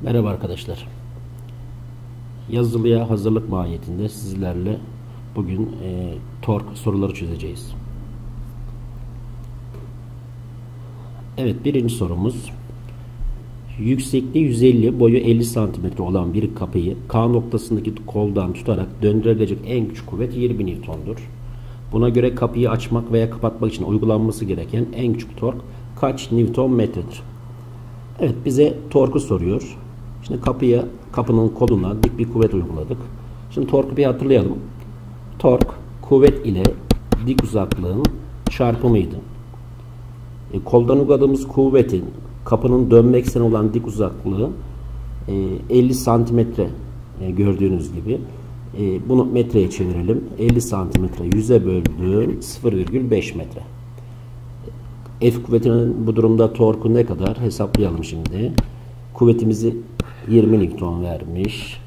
Merhaba arkadaşlar. Yazılıya hazırlık mahiyetinde sizlerle bugün tork soruları çözeceğiz. Evet, birinci sorumuz. Yüksekliği 150, boyu 50 cm olan bir kapıyı K noktasındaki koldan tutarak döndürülecek en küçük kuvvet 20 Newton'dur. Buna göre kapıyı açmak veya kapatmak için uygulanması gereken en küçük tork kaç Newton metredir? Evet, bize torku soruyor. Şimdi kapının koluna dik bir kuvvet uyguladık. Şimdi torku bir hatırlayalım. Tork, kuvvet ile dik uzaklığın çarpımıydı. Koldan uyguladığımız kuvvetin kapının dönme ekseni olan dik uzaklığı 50 santimetre gördüğünüz gibi. Bunu metreye çevirelim. 50 santimetre 100'e böldüğüm 0,5 metre. F kuvvetinin bu durumda torku ne kadar? Hesaplayalım şimdi. Kuvvetimizi 20 Newton vermiş.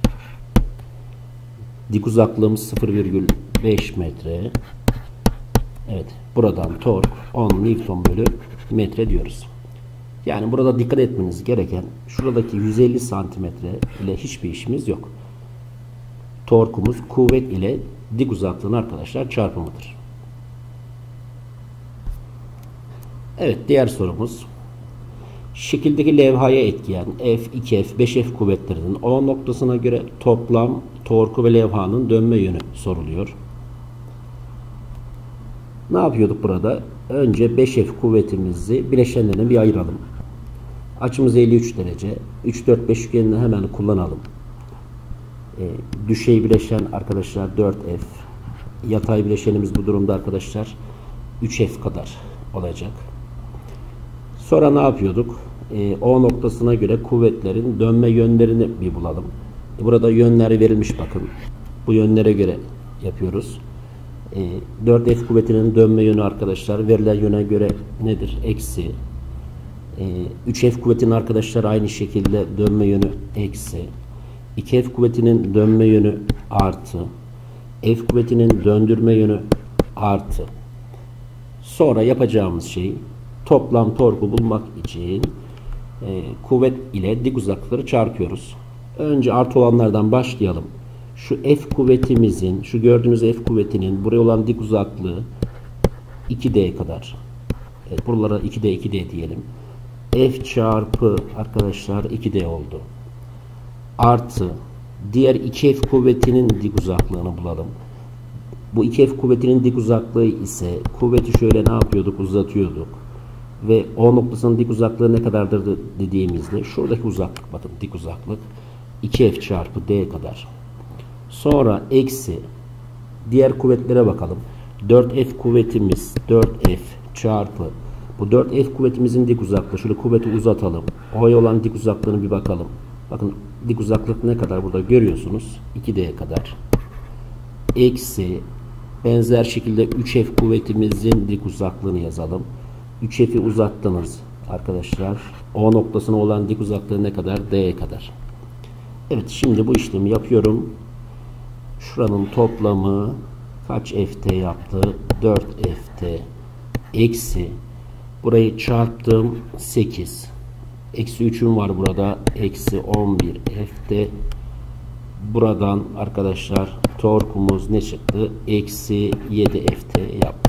Dik uzaklığımız 0,5 metre. Evet. Buradan tork 10 Newton bölü metre diyoruz. Yani burada dikkat etmeniz gereken şuradaki 150 santimetre ile hiçbir işimiz yok. Torkumuz kuvvet ile dik uzaklığın arkadaşlar çarpımıdır. Evet, diğer sorumuz. Şekildeki levhaya etkileyen F, 2F, 5F kuvvetlerinin O noktasına göre toplam torku ve levhanın dönme yönü soruluyor. Ne yapıyorduk burada? Önce 5F kuvvetimizi bileşenlerine bir ayıralım. Açımız 53 derece. 3, 4, 5 üçgenini hemen kullanalım. Düşey bileşen arkadaşlar 4F. Yatay bileşenimiz bu durumda arkadaşlar 3F kadar olacak. Sonra ne yapıyorduk? O noktasına göre kuvvetlerin dönme yönlerini bir bulalım. Burada yönler verilmiş bakın. Bu yönlere göre yapıyoruz. 4F kuvvetinin dönme yönü arkadaşlar verilen yöne göre nedir? Eksi. 3F kuvvetinin arkadaşlar aynı şekilde dönme yönü eksi. 2F kuvvetinin dönme yönü artı. F kuvvetinin döndürme yönü artı. Sonra yapacağımız şey toplam torku bulmak için kuvvet ile dik uzaklıkları çarpıyoruz. Önce artı olanlardan başlayalım. Şu F kuvvetimizin, şu gördüğünüz F kuvvetinin buraya olan dik uzaklığı 2D kadar. Evet, buralara 2D diyelim. F çarpı arkadaşlar 2D oldu. Artı diğer 2F kuvvetinin dik uzaklığını bulalım. Bu 2F kuvvetinin dik uzaklığı ise kuvveti şöyle ne yapıyorduk? Uzatıyorduk. Ve O noktasının dik uzaklığı ne kadardır dediğimizde şuradaki uzaklık, bakın dik uzaklık 2F çarpı D kadar. Sonra eksi diğer kuvvetlere bakalım. 4F kuvvetimiz 4F çarpı bu 4F kuvvetimizin dik uzaklığı. Şöyle kuvveti uzatalım. O'ya olan dik uzaklığını bir bakalım. Bakın dik uzaklık ne kadar burada görüyorsunuz. 2D kadar. Eksi benzer şekilde 3F kuvvetimizin dik uzaklığını yazalım. 3F'i uzattınız arkadaşlar. O noktasına olan dik uzaklığı ne kadar? D'ye kadar. Evet, şimdi bu işlemi yapıyorum. Şuranın toplamı kaç ft yaptı? 4ft eksi burayı çarptım 8. Eksi 3'üm var burada. Eksi 11 ft. Buradan arkadaşlar torkumuz ne çıktı? Eksi 7 ft yaptı.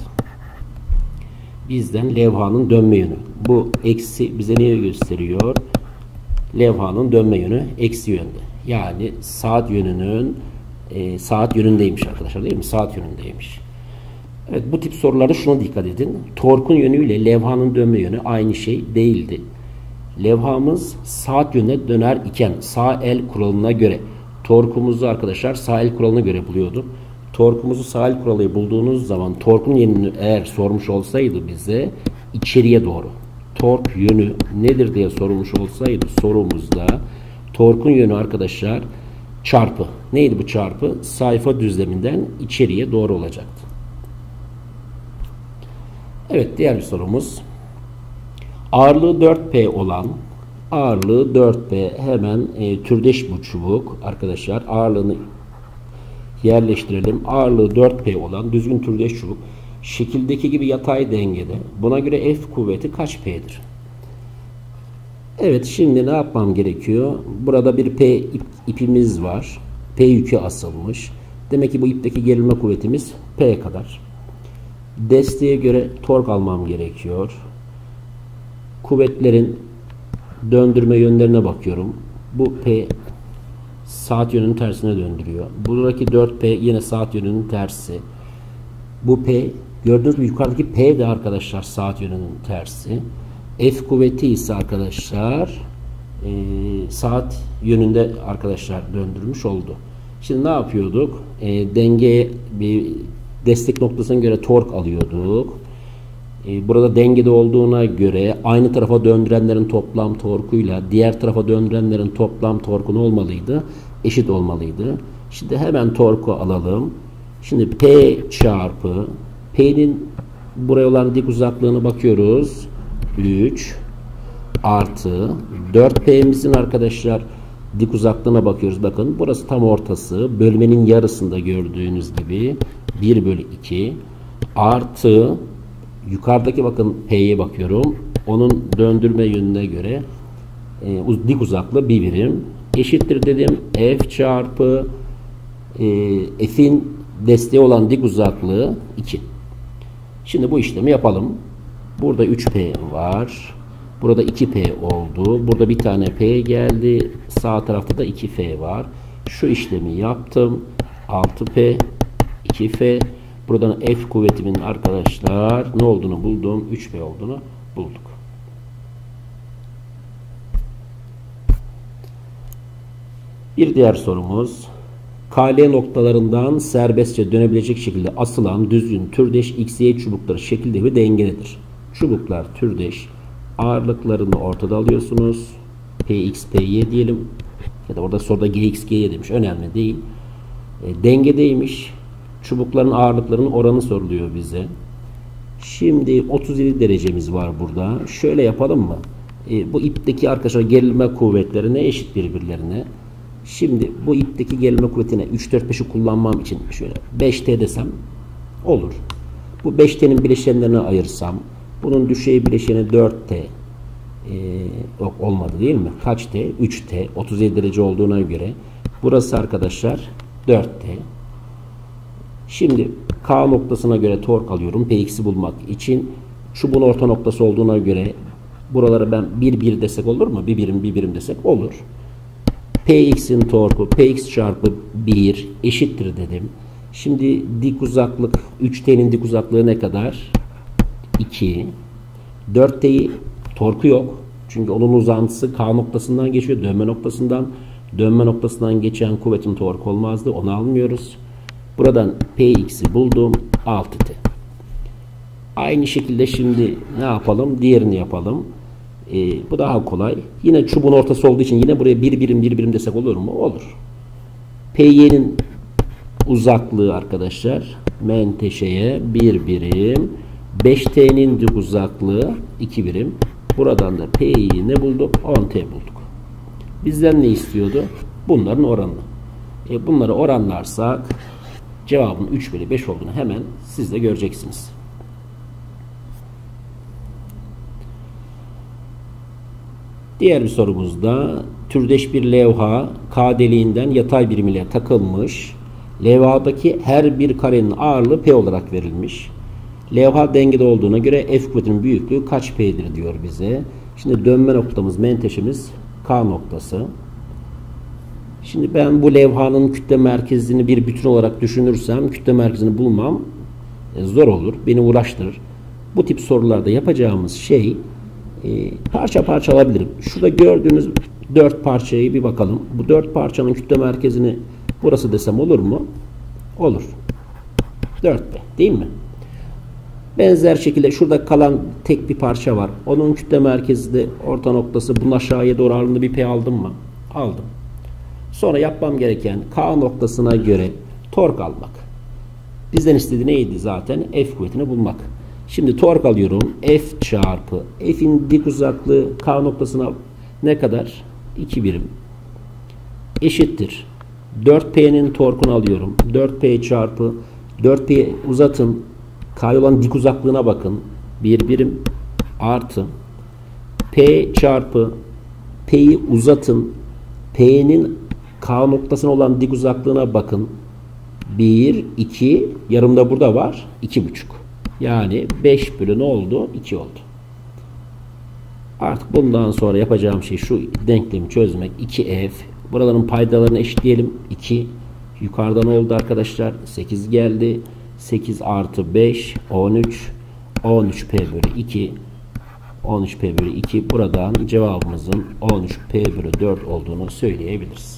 Bizden levhanın dönme yönü. Bu eksi bize neyi gösteriyor? Levhanın dönme yönü eksi yönde. Yani saat yönünün saat yönündeymiş arkadaşlar, değil mi? Saat yönündeymiş. Evet, bu tip sorularda şuna dikkat edin. Torkun yönüyle levhanın dönme yönü aynı şey değildi. Levhamız saat yönüne döner iken sağ el kuralına göre torkumuzu arkadaşlar sağ el kuralına göre buluyordu. Torkumuzu sağ el kuralı bulduğunuz zaman torkun yönünü eğer sormuş olsaydı bize içeriye doğru tork yönü nedir diye sorulmuş olsaydı sorumuzda torkun yönü arkadaşlar çarpı. Neydi bu çarpı? Sayfa düzleminden içeriye doğru olacaktı. Evet, diğer bir sorumuz. Ağırlığı 4P olan ağırlığı 4P hemen türdeş bu çubuk arkadaşlar. Ağırlığını yerleştirelim. Ağırlığı 4P olan düzgün türdeş çubuk şekildeki gibi yatay dengede. Buna göre F kuvveti kaç P'dir? Evet, şimdi ne yapmam gerekiyor? Burada bir P ipimiz var. P yükü asılmış. Demek ki bu ipteki gerilme kuvvetimiz P kadar. Desteğe göre tork almam gerekiyor. Kuvvetlerin döndürme yönlerine bakıyorum. Bu P saat yönünün tersine döndürüyor. Buradaki 4P yine saat yönünün tersi. Bu P, gördüğünüz gibi yukarıdaki P de arkadaşlar saat yönünün tersi. F kuvveti ise arkadaşlar saat yönünde arkadaşlar döndürmüş oldu. Şimdi ne yapıyorduk? Dengeye bir destek noktasına göre tork alıyorduk. Burada dengede olduğuna göre aynı tarafa döndürenlerin toplam torkuyla diğer tarafa döndürenlerin toplam torku ne olmalıydı? Eşit olmalıydı. Şimdi hemen torku alalım. Şimdi P çarpı P'nin buraya olan dik uzaklığına bakıyoruz. 3 artı 4P'mizin arkadaşlar dik uzaklığına bakıyoruz. Bakın burası tam ortası. Bölmenin yarısında gördüğünüz gibi 1/2 artı yukarıdaki bakın P'ye bakıyorum. Onun döndürme yönüne göre dik uzaklığı 1 birim. Eşittir dedim. F çarpı F'in desteği olan dik uzaklığı 2. Şimdi bu işlemi yapalım. Burada 3P var. Burada 2P oldu. Burada bir tane P geldi. Sağ tarafta da 2F var. Şu işlemi yaptım. 6P 2F. Buradan F kuvvetimin arkadaşlar ne olduğunu buldum. 3P olduğunu bulduk. Bir diğer sorumuz. KL noktalarından serbestçe dönebilecek şekilde asılan düzgün türdeş XY çubukları şekilde ve dengededir. Çubuklar türdeş. Ağırlıklarını ortada alıyorsunuz. PX, PY diyelim. Ya da orada soruda GX, GY demiş. Önemli değil. Dengedeymiş. Çubukların ağırlıklarının oranı soruluyor bize. Şimdi 37 derecemiz var burada. Şöyle yapalım mı? Bu ipteki arkadaşlar gerilme kuvvetlerine eşit birbirlerine. Şimdi bu ipteki gerilme kuvvetine 3, 4, 5'i kullanmam için şöyle 5T desem olur. Bu 5T'nin bileşenlerini ayırsam bunun düşey bileşeni 4T yok olmadı değil mi? Kaç T? 3T. 37 derece olduğuna göre burası arkadaşlar 4T. Şimdi K noktasına göre tork alıyorum. Px'i bulmak için çubuğun orta noktası olduğuna göre buralara ben 1 desek olur mu? Bir birim desek olur. Px'in torku Px çarpı 1 eşittir dedim. Şimdi dik uzaklık 3T'nin dik uzaklığı ne kadar? 2. 4T'yi torku yok. Çünkü onun uzantısı K noktasından geçiyor. Dönme noktasından. Dönme noktasından geçen kuvvetin torku olmazdı. Onu almıyoruz. Buradan Px'i buldum. 6T. Aynı şekilde şimdi ne yapalım? Diğerini yapalım. Bu daha kolay. Yine çubuğun ortası olduğu için yine buraya bir birim desek olur mu? Olur. PY'nin uzaklığı arkadaşlar menteşeye 1 birim. 5T'nin dik uzaklığı 2 birim. Buradan da P'yi ne bulduk? 10T bulduk. Bizden ne istiyordu? Bunların oranını. Bunları oranlarsak cevabın 3/5 olduğunu hemen siz de göreceksiniz. Diğer bir sorumuzda türdeş bir levha K deliğinden yatay birim ile takılmış. Levhadaki her bir karenin ağırlığı P olarak verilmiş. Levha dengede olduğuna göre F kuvvetinin büyüklüğü kaç P'dir diyor bize. Şimdi dönme noktamız, menteşemiz K noktası. Şimdi ben bu levhanın kütle merkezini bir bütün olarak düşünürsem kütle merkezini bulmam zor olur. Beni uğraştırır. Bu tip sorularda yapacağımız şey parça parça alabilirim. Şurada gördüğünüz 4 parçayı bir bakalım. Bu 4 parçanın kütle merkezini burası desem olur mu? Olur. 4P değil mi? Benzer şekilde şurada kalan tek bir parça var. Onun kütle merkezi de orta noktası. Bunun aşağıya doğru ağırlığında bir P aldım mı? Aldım. Sonra yapmam gereken K noktasına göre tork almak. Bizden istediği neydi zaten? F kuvvetini bulmak. Şimdi tork alıyorum. F çarpı F'in dik uzaklığı K noktasına ne kadar? 2 birim. Eşittir. 4P'nin torkunu alıyorum. 4P çarpı 4P'yi uzatın. K'ya olan dik uzaklığına bakın. 1 birim artı P çarpı P'yi uzatın. P'nin K noktasına olan dik uzaklığına bakın. 1, 2, yarım da burada var. 2,5. Yani 5 bölü ne oldu? 2 oldu. Artık bundan sonra yapacağım şey şu denklemi çözmek. 2f. Buraların paydalarını eşitleyelim. 2. Yukarıdan oldu arkadaşlar. 8 geldi. 8 artı 5. 13. 13p bölü 2. 13p bölü 2. Buradan cevabımızın 13p bölü 4 olduğunu söyleyebiliriz.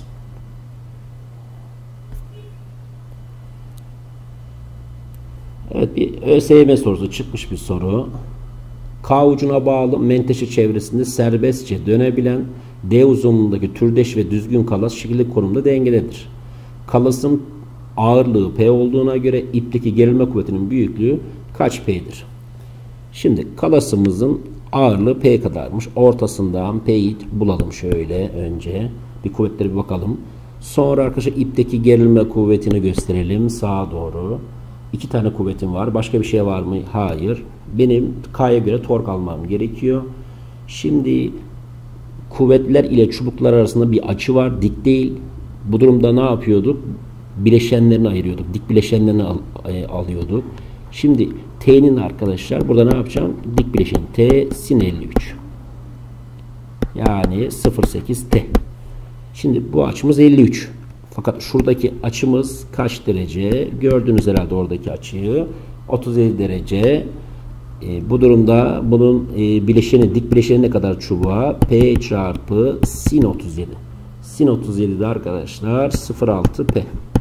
Evet, bir ÖSYM sorusu çıkmış bir soru. K ucuna bağlı menteşe çevresinde serbestçe dönebilen D uzunluğundaki türdeş ve düzgün kalas şekilli konumda dengededir. Kalasın ağırlığı P olduğuna göre ipteki gerilme kuvvetinin büyüklüğü kaç P'dir? Şimdi kalasımızın ağırlığı P kadarmış. Ortasından P'yi bulalım şöyle önce. Bir kuvvetlere bir bakalım. Sonra arkadaşlar ipteki gerilme kuvvetini gösterelim sağa doğru. 2 tane kuvvetim var. Başka bir şey var mı? Hayır. Benim K'ya göre tork almam gerekiyor. Şimdi kuvvetler ile çubuklar arasında bir açı var. Dik değil. Bu durumda ne yapıyorduk? Bileşenlerini ayırıyorduk. Dik bileşenlerini alıyorduk. Şimdi T'nin arkadaşlar burada ne yapacağım? Dik bileşen T sin 53. Yani 0,8 T. Şimdi bu açımız 53. Fakat şuradaki açımız kaç derece? Gördünüz herhalde oradaki açıyı. 37 derece. Bu durumda bunun bileşeni, dik bileşeni ne kadar çubuğa? P çarpı sin 37. Sin 37'de arkadaşlar 0,6 P.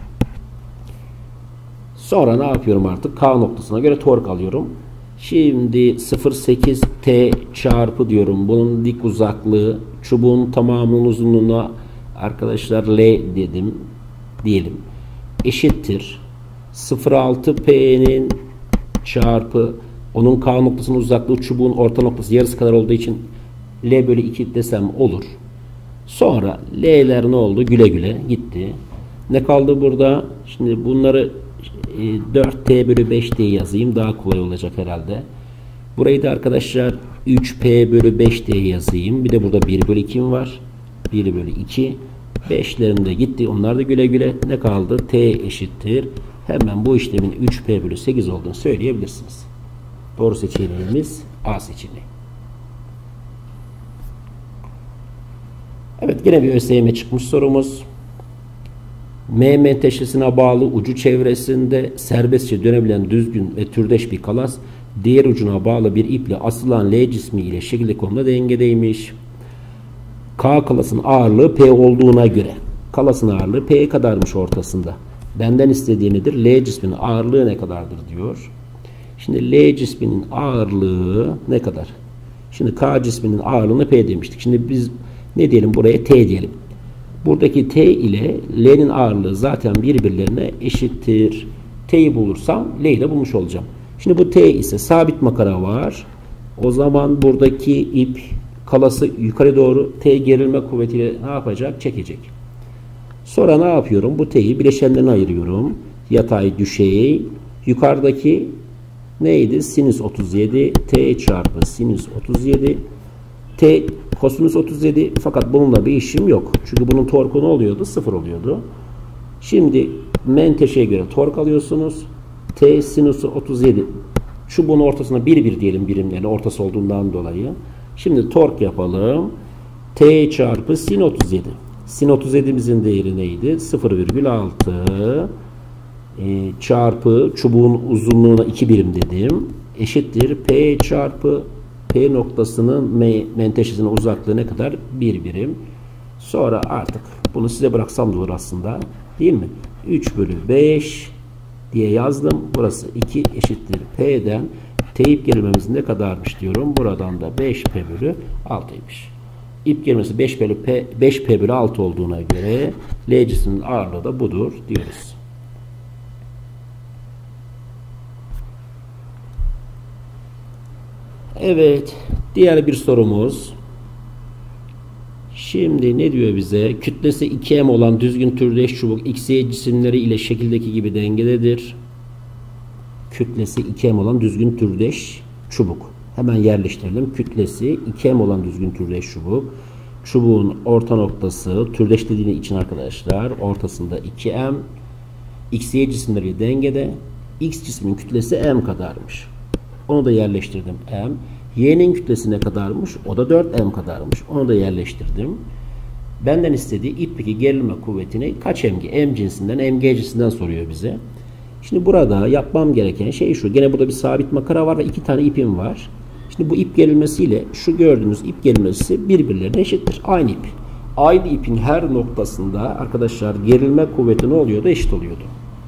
Sonra ne yapıyorum artık? K noktasına göre tork alıyorum. Şimdi 0,8 T çarpı diyorum. Bunun dik uzaklığı çubuğun tamamının uzunluğuna arkadaşlar L dedim. Diyelim. Eşittir. 0,6 P'nin çarpı onun K noktasının uzaklığı çubuğun orta noktası yarısı kadar olduğu için L bölü 2 desem olur. Sonra L'ler ne oldu? Güle güle gitti. Ne kaldı burada? Şimdi bunları 4T bölü 5 diye yazayım. Daha kolay olacak herhalde. Burayı da arkadaşlar 3P bölü 5 diye yazayım. Bir de burada 1 bölü 2'm var. 1 bölü 2. 5'lerim de gitti. Onlar da güle güle. Ne kaldı? T eşittir. Hemen bu işlemin 3P bölü 8 olduğunu söyleyebilirsiniz. Doğru seçeneğimiz A seçeneği. Evet, yine bir ÖSYM çıkmış sorumuz. M menteşesine bağlı ucu çevresinde serbestçe dönebilen düzgün ve türdeş bir kalas diğer ucuna bağlı bir iple asılan L cismi ile şekilli konumda dengedeymiş. K kalasın ağırlığı P olduğuna göre kalasın ağırlığı P kadarmış ortasında. Benden istediği nedir? L cisminin ağırlığı ne kadardır diyor. Şimdi L cisminin ağırlığı ne kadar? Şimdi K cisminin ağırlığını P demiştik. Şimdi biz ne diyelim buraya? T diyelim. Buradaki T ile L'nin ağırlığı zaten birbirlerine eşittir. T'yi bulursam L'yi de bulmuş olacağım. Şimdi bu T ise sabit makara var. O zaman buradaki ip kalası yukarı doğru T gerilme kuvvetiyle ne yapacak? Çekecek. Sonra ne yapıyorum? Bu T'yi bileşenlerine ayırıyorum. Yatay, düşey. Yukarıdaki neydi? Sinüs 37. T çarpı sinüs 37. T kosinüs 37. Fakat bununla bir işim yok. Çünkü bunun torku ne oluyordu? 0 oluyordu. Şimdi menteşeye göre tork alıyorsunuz. T sinüs 37. Çubuğun ortasına 1 diyelim birimlerine. Ortası olduğundan dolayı. Şimdi tork yapalım. T çarpı sin 37. Sin 37'imizin değeri neydi? 0,6 çarpı çubuğun uzunluğuna 2 birim dedim. Eşittir. P çarpı P noktasının menteşesine uzaklığı ne kadar? 1 birim. Sonra artık bunu size bıraksam da olur aslında. Değil mi? 3 bölü 5 diye yazdım. Burası 2 eşittir. P'den T-ip gerilmemiz ne kadarmış diyorum. Buradan da 5P bölü 6'ymış. İp gerilmesi 5P bölü 6 olduğuna göre L cisminin ağırlığı da budur diyoruz. Evet. Diğer bir sorumuz. Şimdi ne diyor bize? Kütlesi 2m olan düzgün türdeş çubuk XY cisimleri ile şekildeki gibi dengededir. Kütlesi 2m olan düzgün türdeş çubuk. Hemen yerleştirelim. Kütlesi 2m olan düzgün türdeş çubuk. çubuğun orta noktası türdeş dediği için arkadaşlar ortasında 2m. X, Y cisimleri dengede. X cismin kütlesi m kadarmış. Onu da yerleştirdim m. Y'nin kütlesi ne kadarmış? O da 4m kadarmış. Onu da yerleştirdim. Benden istediği ipteki gerilme kuvvetini kaç mg? M cinsinden, mg cinsinden soruyor bize. Şimdi burada yapmam gereken şey şu. Gene burada bir sabit makara var ve 2 tane ipim var. Şimdi bu ip gerilmesiyle şu gördüğünüz ip gerilmesi birbirlerine eşittir. Aynı ip. Aynı ipin her noktasında arkadaşlar gerilme kuvveti ne oluyordu? Eşit oluyordu.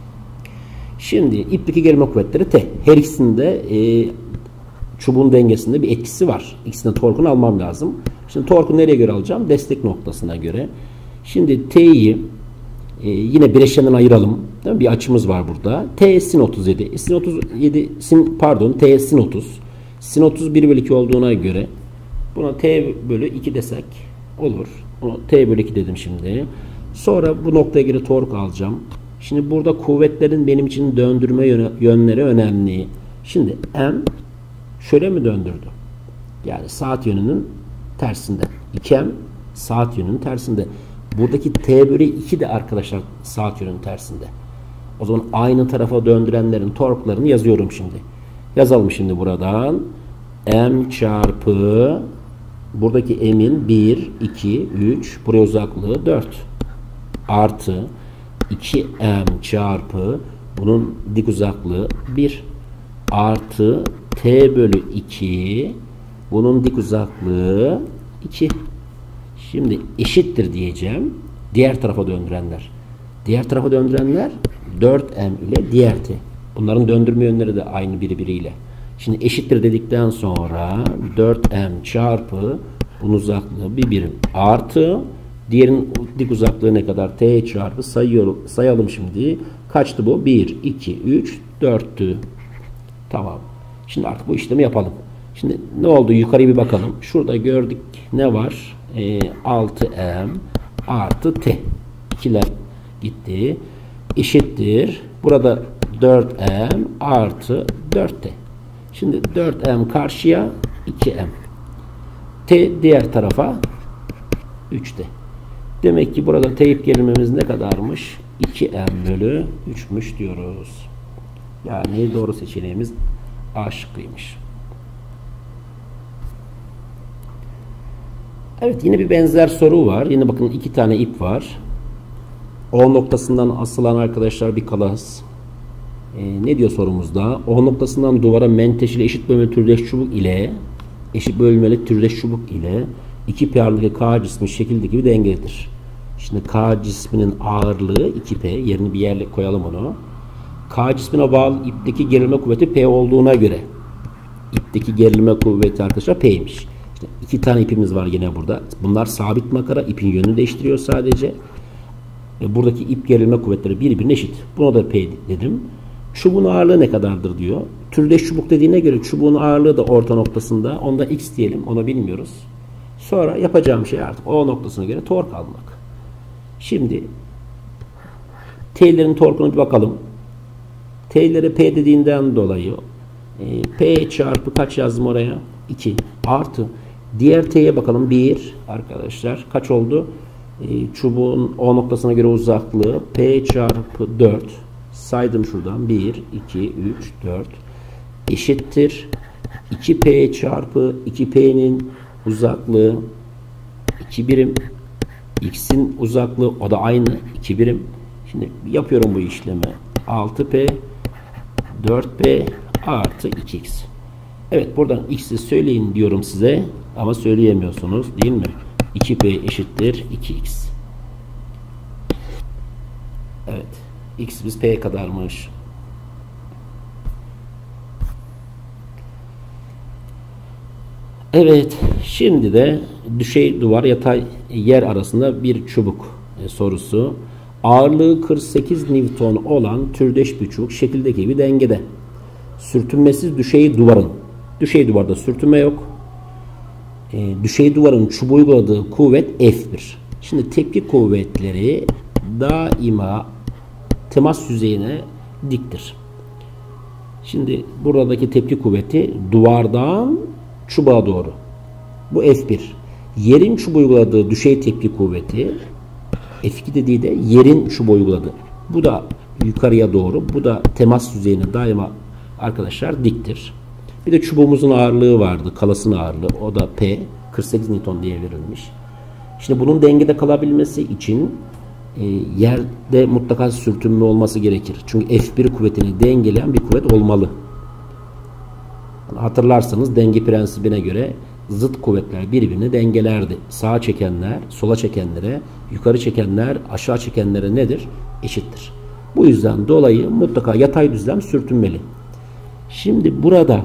Şimdi ipteki gerilme kuvvetleri T. Her ikisinde çubuğun dengesinde bir etkisi var. İkisinin torkunu almam lazım. Şimdi torku nereye göre alacağım? Destek noktasına göre. Şimdi T'yi yine bileşenden ayıralım. Değil mi? Bir açımız var burada. T sin 37. Sin 37 T sin 30. Sin 30 1 bölü 2 olduğuna göre buna T bölü 2 desek olur. Buna T bölü 2 dedim şimdi. Sonra bu noktaya göre tork alacağım. Şimdi burada kuvvetlerin benim için döndürme yönleri önemli. Şimdi M şöyle mi döndürdü? Yani saat yönünün tersinde. 2M saat yönünün tersinde. Buradaki T bölü 2 de arkadaşlar saat yönünün tersinde. O zaman aynı tarafa döndürenlerin torklarını yazıyorum şimdi. Yazalım şimdi buradan. M çarpı buradaki M'in 1, 2, 3 buraya uzaklığı 4 artı 2M çarpı bunun dik uzaklığı 1 artı T bölü 2 bunun dik uzaklığı 2. Şimdi eşittir diyeceğim. Diğer tarafa döndürenler. Diğer tarafa döndürenler 4M ile diğer T. Bunların döndürme yönleri de aynı birbiriyle. Şimdi eşittir dedikten sonra 4M çarpı bunun uzaklığı bir birim artı diğerinin dik uzaklığı ne kadar? T çarpı sayalım şimdi. Kaçtı bu? 1, 2, 3, 4'tü. Tamam. Şimdi artık bu işlemi yapalım. Şimdi ne oldu? Yukarıya bir bakalım. Şurada gördük ne var? 6M artı T. İkiler gitti. Eşittir. Burada 4M artı 4T. Şimdi 4M karşıya 2M. T diğer tarafa 3T. Demek ki burada teyip gerilmemiz ne kadarmış? 2M bölü 3'müş diyoruz. Yani doğru seçeneğimiz A şıkkıymış. Evet, yine bir benzer soru var. Yine bakın 2 tane ip var. O noktasından asılan arkadaşlar bir kalas. Ne diyor sorumuzda? O noktasından duvara menteşeli eşit bölmeli türdeş çubuk ile 2 P ağırlıklı K cismi şekildeki gibi dengededir. Şimdi K cisminin ağırlığı 2P. Yerini bir yerle koyalım onu. K cismine bağlı ipteki gerilme kuvveti P olduğuna göre ipteki gerilme kuvveti arkadaşlar P'ymiş. İşte 2 tane ipimiz var yine burada. Bunlar sabit makara. İpin yönünü değiştiriyor sadece. Buradaki ip gerilme kuvvetleri birbirine eşit. Buna da P dedim. Çubuğun ağırlığı ne kadardır diyor. Türdeş çubuk dediğine göre çubuğun ağırlığı da orta noktasında. Onda X diyelim. Onu bilmiyoruz. Sonra yapacağım şey artık o noktasına göre tork almak. Şimdi T'lerin torkuna bir bakalım. T'lere P dediğinden dolayı P çarpı kaç yazdım oraya? 2 artı diğer T'ye bakalım. 1 arkadaşlar. Kaç oldu? Çubuğun O noktasına göre uzaklığı P çarpı 4. Saydım şuradan. 1, 2, 3, 4 eşittir. 2P çarpı 2P'nin uzaklığı 2 birim. X'in uzaklığı o da aynı 2 birim. Şimdi yapıyorum bu işlemi. 6P 4P artı 2X. Evet, buradan X'i söyleyin diyorum size ama söyleyemiyorsunuz değil mi? 2P eşittir 2X. Evet. X'imiz P kadarmış. Evet. Şimdi de düşey duvar yatay yer arasında bir çubuk sorusu. Ağırlığı 48 Newton olan türdeş bir çubuk şekildeki gibi dengede. Sürtünmesiz düşey duvarın. Düşey duvarda sürtünme yok. Düşey duvarın çubuğa uyguladığı kuvvet F1. Şimdi tepki kuvvetleri daima temas yüzeyine diktir. Şimdi buradaki tepki kuvveti duvardan çubuğa doğru. Bu F1. Yerin çubuğa uyguladığı düşey tepki kuvveti, F2 dediği de yerin çubuğa uyguladığı. Bu da yukarıya doğru. Bu da temas düzeyine daima arkadaşlar diktir. Bir de çubuğumuzun ağırlığı vardı. Kalasın ağırlığı. O da P. 48 Newton diye verilmiş. Şimdi bunun dengede kalabilmesi için yerde mutlaka sürtünme olması gerekir. Çünkü F1 kuvvetini dengeleyen bir kuvvet olmalı. Hatırlarsanız denge prensibine göre zıt kuvvetler birbirini dengelerdi. Sağa çekenler sola çekenlere, yukarı çekenler aşağı çekenlere nedir? Eşittir. Bu yüzden dolayı mutlaka yatay düzlem sürtünmeli. Şimdi burada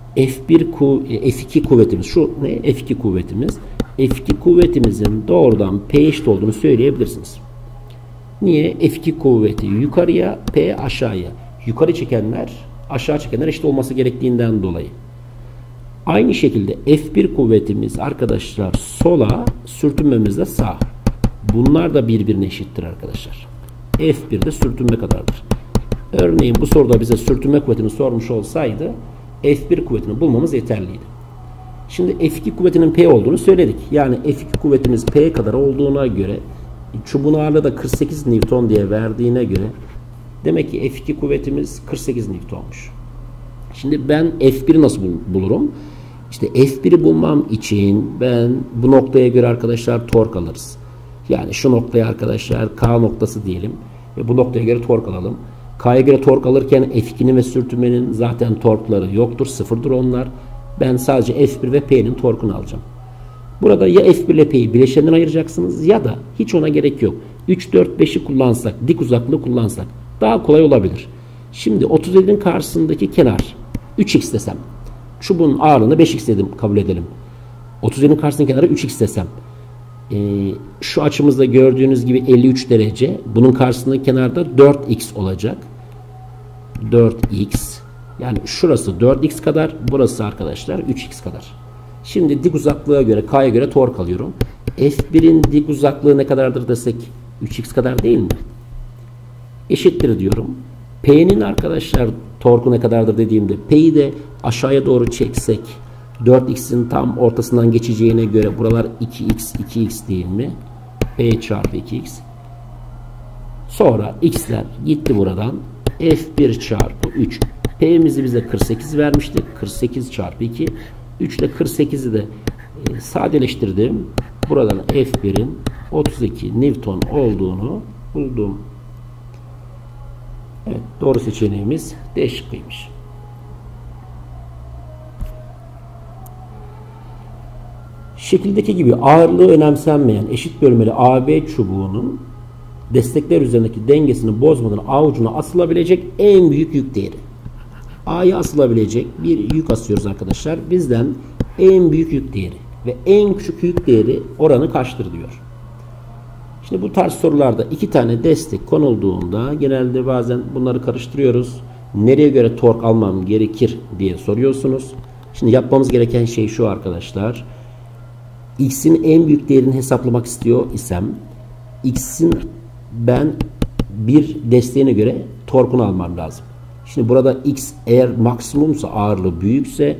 F2 kuvvetimiz şu ne? F2 kuvvetimiz. F2 kuvvetimizin doğrudan P eşit olduğunu söyleyebilirsiniz. Niye? F2 kuvveti yukarıya, P aşağıya. Yukarı çekenler aşağı çekenler eşit olması gerektiğinden dolayı. Aynı şekilde F1 kuvvetimiz arkadaşlar sola, sürtünmemiz de sağa. Bunlar da birbirine eşittir arkadaşlar. F1 de sürtünme kadardır. Örneğin bu soruda bize sürtünme kuvvetini sormuş olsaydı F1 kuvvetini bulmamız yeterliydi. Şimdi F2 kuvvetinin P olduğunu söyledik. Yani F2 kuvvetimiz P kadar olduğuna göre çubuğun ağırlığı da 48 Newton diye verdiğine göre demek ki F2 kuvvetimiz 48 Newton'muş. Şimdi ben F1'i nasıl bulurum? İşte F1'i bulmam için ben bu noktaya göre arkadaşlar tork alırız. Yani şu noktaya arkadaşlar K noktası diyelim ve bu noktaya göre tork alalım. K'ya göre tork alırken F2'nin ve sürtünmenin zaten torkları yoktur, sıfırdır onlar. Ben sadece F1 ve P'nin torkunu alacağım. Burada ya F1 ile P'yi bileşenden ayıracaksınız ya da hiç ona gerek yok. 3, 4, 5'i kullansak, dik uzaklığı kullansak daha kolay olabilir. Şimdi 37'nin karşısındaki kenar 3x desem. Çubuğun ağırlığını 5x dedim, kabul edelim. 37'nin karşısındaki kenarı 3x desem. Şu açımızda gördüğünüz gibi 53 derece. Bunun karşısındaki kenarda 4x olacak. 4x. Yani şurası 4x kadar. Burası arkadaşlar 3x kadar. Şimdi dik uzaklığa göre K'ya göre tork alıyorum. F1'in dik uzaklığı ne kadardır desek 3x kadar değil mi? Eşittir diyorum. P'nin arkadaşlar torku ne kadardır dediğimde P'yi de aşağıya doğru çeksek 4x'in tam ortasından geçeceğine göre buralar 2x değil mi? P çarpı 2x. Sonra x'ler gitti buradan. F1 çarpı 3. P'mizi bize 48 vermişti. 48 çarpı 2. 3 ile 48'i de sadeleştirdim. Buradan F1'in 32 Newton olduğunu buldum. Evet, doğru seçeneğimiz D şıkkıymış. Şekildeki gibi ağırlığı önemsenmeyen eşit bölmeli AB çubuğunun destekler üzerindeki dengesini bozmadan A ucuna asılabilecek en büyük yük değeri. A'ya asılabilecek bir yük asıyoruz arkadaşlar. Bizden en büyük yük değeri ve en küçük yük değeri oranı kaçtır diyor. Şimdi bu tarz sorularda iki tane destek konulduğunda genelde bazen bunları karıştırıyoruz. Nereye göre tork almam gerekir diye soruyorsunuz. Şimdi yapmamız gereken şey şu arkadaşlar. X'in en büyük değerini hesaplamak istiyor isem X'in ben bir desteğine göre torkunu almam lazım. Şimdi burada X eğer maksimumsa, ağırlığı büyükse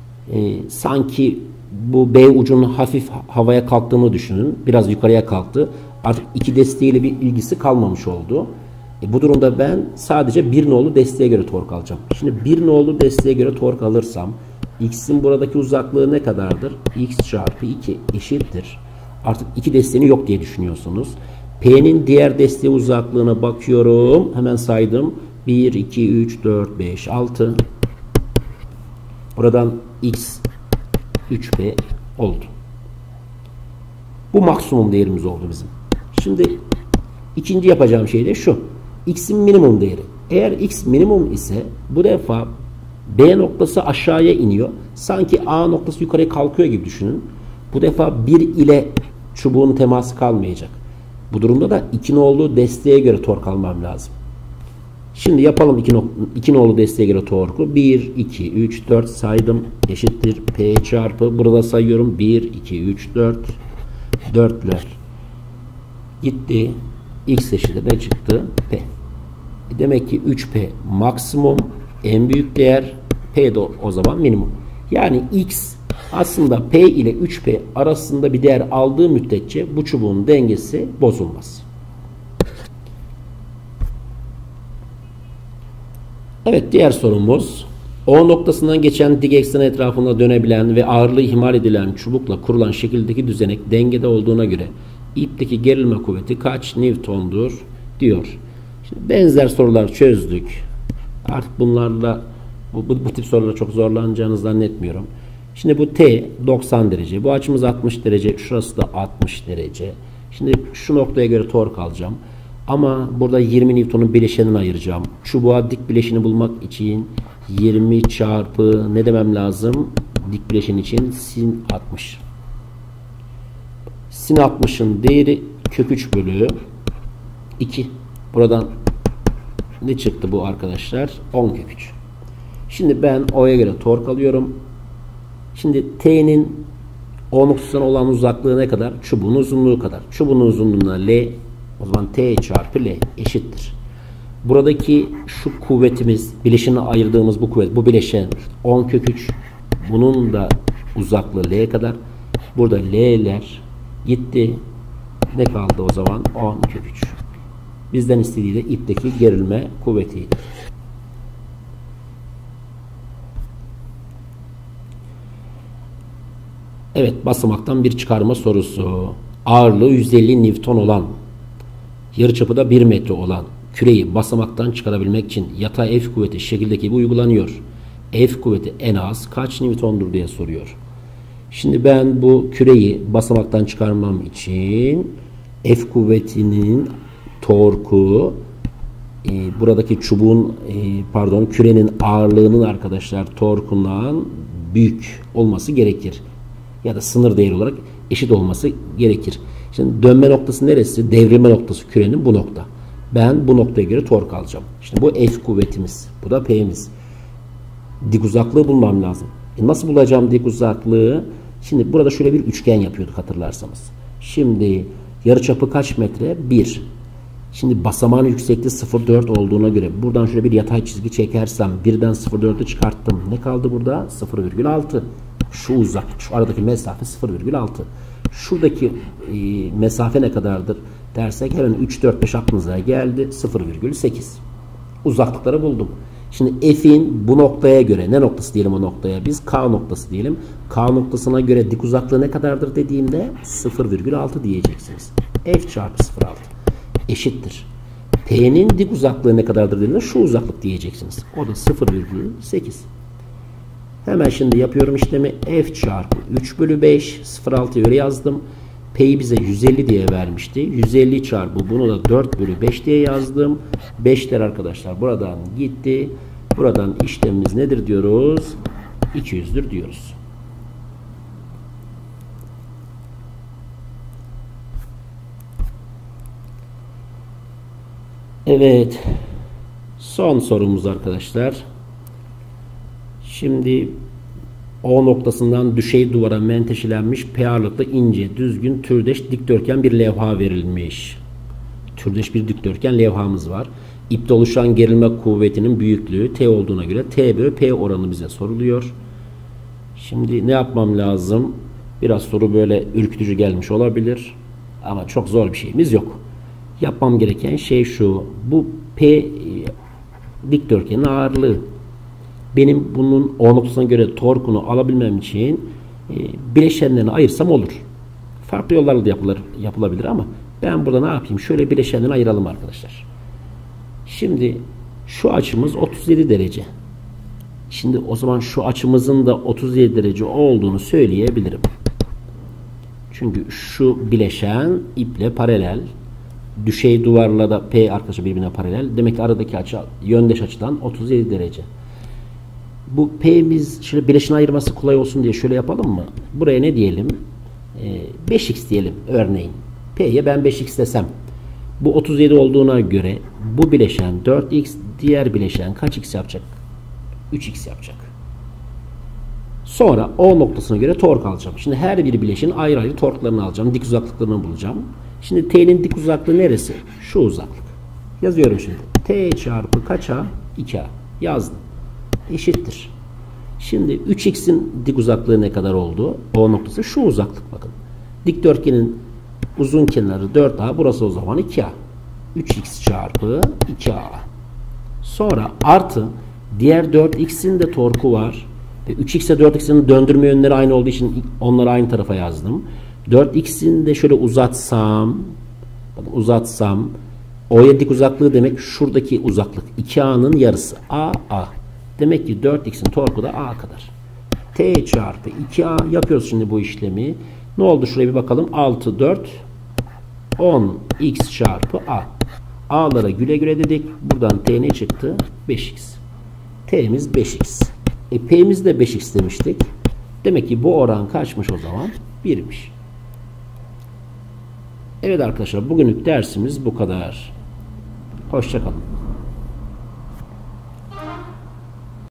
sanki bu B ucunun hafif havaya kalktığını düşünün. Biraz yukarıya kalktı. Artık iki desteğiyle bir ilgisi kalmamış oldu. Bu durumda ben sadece bir nolu desteğe göre tork alacağım. Şimdi bir nolu desteğe göre tork alırsam X'in buradaki uzaklığı ne kadardır? X çarpı 2 eşittir. Artık iki desteğini yok diye düşünüyorsunuz. P'nin diğer desteği uzaklığına bakıyorum. Hemen saydım. 1, 2, 3, 4, 5, 6. Buradan X 3P oldu. Bu maksimum değerimiz oldu bizim. Şimdi ikinci yapacağım şey de şu. X'in minimum değeri. Eğer X minimum ise bu defa B noktası aşağıya iniyor. Sanki A noktası yukarıya kalkıyor gibi düşünün. Bu defa 1 ile çubuğun teması kalmayacak. Bu durumda da 2 nolu desteğe göre tork almam lazım. Şimdi yapalım 2 nolu desteğe göre torku. 1, 2, 3, 4 saydım. Eşittir P çarpı. Burada sayıyorum. 1, 2, 3, 4. 4'ler gitti. X eşittir ne çıktı? P. Demek ki 3P maksimum. En büyük değer. P de o zaman minimum. Yani X Aslında P ile 3P arasında bir değer aldığı müddetçe bu çubuğun dengesi bozulmaz. Evet, diğer sorumuz. O noktasından geçen dik eksen etrafında dönebilen ve ağırlığı ihmal edilen çubukla kurulan şekildeki düzenek dengede olduğuna göre ipteki gerilme kuvveti kaç Newton'dur diyor. Şimdi benzer sorular çözdük. Artık bunlarla bu tip sorulara çok zorlanacağınızı zannetmiyorum. Şimdi bu T 90 derece. Bu açımız 60 derece. Şurası da 60 derece. Şimdi şu noktaya göre tork alacağım. Ama burada 20 Newton'un bileşenini ayıracağım. Çubuğa dik bileşeni bulmak için 20 çarpı ne demem lazım? Dik bileşen için sin 60. Sin 60'ın değeri kök 3 bölü 2. Buradan ne çıktı bu arkadaşlar? 10 kök 3. Şimdi ben O'ya göre tork alıyorum. Şimdi T'nin O noktasından olan uzaklığı ne kadar? Çubuğun uzunluğu kadar. Çubuğun uzunluğuna L, o zaman T çarpı L eşittir. Buradaki şu kuvvetimiz, bileşeni ayırdığımız bu kuvvet, bu bileşen 10 kök 3. Bunun da uzaklığı L kadar. Burada L'ler gitti. Ne kaldı o zaman? 10 kök 3. Bizden istediği de ipteki gerilme kuvvetiydi. Evet, basamaktan bir çıkarma sorusu. Ağırlığı 150 Newton olan, yarıçapı da 1 metre olan küreyi basamaktan çıkarabilmek için yatay F kuvveti şekildeki gibi uygulanıyor. F kuvveti en az kaç Newton'dur diye soruyor. Şimdi ben bu küreyi basamaktan çıkarmam için F kuvvetinin torku buradaki çubuğun kürenin ağırlığının arkadaşlar torkundan büyük olması gerekir. Ya da sınır değeri olarak eşit olması gerekir. Şimdi dönme noktası neresi? Devrilme noktası kürenin bu nokta. Ben bu noktaya göre tork alacağım. İşte bu F kuvvetimiz. Bu da P'miz. Dik uzaklığı bulmam lazım. Nasıl bulacağım dik uzaklığı? Şimdi burada şöyle bir üçgen yapıyorduk hatırlarsanız. Şimdi yarıçapı kaç metre? 1. Şimdi basamağın yüksekliği 0,4 olduğuna göre buradan şöyle bir yatay çizgi çekersem 1'den 0,4'ü çıkarttım. Ne kaldı burada? 0,6. Şu uzaklık, şu aradaki mesafe 0,6. Şuradaki mesafe ne kadardır dersek hemen 3, 4, 5 aklınıza geldi. 0,8. Uzaklıkları buldum. Şimdi F'in bu noktaya göre, ne noktası diyelim o noktaya biz? K noktası diyelim. K noktasına göre dik uzaklığı ne kadardır dediğimde 0,6 diyeceksiniz. F çarpı 0,6 eşittir. P'nin dik uzaklığı ne kadardır dediğimde şu uzaklık diyeceksiniz. O da 0,8. Hemen şimdi yapıyorum işlemi. F çarpı 3 bölü 5 0,6'ya göre yazdım. P'yi bize 150 diye vermişti. 150 çarpı bunu da 4 bölü 5 diye yazdım. 5'ler arkadaşlar buradan gitti. Buradan işlemimiz nedir diyoruz? 200'dür diyoruz. Evet. Son sorumuz arkadaşlar. Şimdi O noktasından düşey duvara menteşelenmiş P ağırlıklı ince, düzgün, türdeş dikdörtgen bir levha verilmiş. Türdeş bir dikdörtgen levhamız var. İpte oluşan gerilme kuvvetinin büyüklüğü T olduğuna göre T bölü P oranı bize soruluyor. Şimdi ne yapmam lazım? Biraz soru böyle ürkütücü gelmiş olabilir. Ama çok zor bir şeyimiz yok. Yapmam gereken şey şu. Bu P dikdörtgenin ağırlığı. Benim bunun O noktasına göre torkunu alabilmem için bileşenlerini ayırsam olur. Farklı yollarla da yapılabilir ama ben burada ne yapayım? Şöyle bileşenlerini ayıralım arkadaşlar. Şimdi şu açımız 37 derece. Şimdi o zaman şu açımızın da 37 derece olduğunu söyleyebilirim. Çünkü şu bileşen iple paralel. Düşey duvarla da P arkadaşlar birbirine paralel. Demek ki aradaki açı yöndeş açıdan 37 derece. Bu P'miz şöyle bileşeni ayırması kolay olsun diye şöyle yapalım mı? Buraya ne diyelim? 5x diyelim örneğin. P'ye ben 5x desem. Bu 37 olduğuna göre bu bileşen 4x, diğer bileşen kaç x yapacak? 3x yapacak. Sonra O noktasına göre tork alacağım. Şimdi her bir bileşenin ayrı ayrı torklarını alacağım. Dik uzaklıklarını bulacağım. Şimdi T'nin dik uzaklığı neresi? Şu uzaklık. Yazıyorum şimdi. T çarpı kaça? 2A. Yazdım. Eşittir. Şimdi 3x'in dik uzaklığı ne kadar oldu? O noktası şu uzaklık bakın. Dikdörtgenin uzun kenarı 4a. Burası o zaman 2a. 3x çarpı 2a. Sonra artı diğer 4x'in de torku var. 3x ile 4x'in döndürme yönleri aynı olduğu için onları aynı tarafa yazdım. 4x'in de şöyle uzatsam O'ya dik uzaklığı demek şuradaki uzaklık. 2a'nın yarısı. A. Demek ki 4x'in torku da a kadar. T çarpı 2a yapıyoruz şimdi bu işlemi. Ne oldu? Şuraya bir bakalım. 6, 4, 10 x çarpı a. A'lara güle güle dedik. Buradan t ne çıktı? 5x. T'miz 5x. P'miz de 5x demiştik. Demek ki bu oran kaçmış o zaman? 1'miş. Evet arkadaşlar, bugünlük dersimiz bu kadar. Hoşça kalın.